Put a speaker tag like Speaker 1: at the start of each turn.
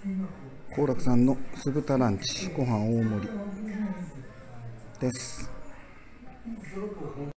Speaker 1: 幸楽さんの酢豚ランチご飯大盛りです。